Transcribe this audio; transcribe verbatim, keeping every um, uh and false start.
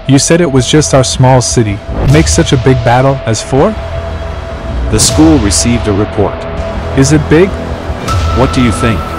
You said it was just our small city. Make such a big battle as four? The school received a report. Is it big? What do you think?